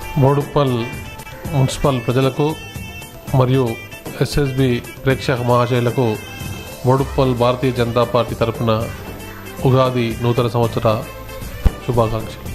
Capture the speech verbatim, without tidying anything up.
Boduppal municipal ప్రజలకు మరియు SSB ప్రేక్షక మహాశయులకు బోడుప్పల్ భారతీయ జనతా పార్టీ తరఫున ఉగాది నూతన సంవత్సర శుభాకాంక్షలు.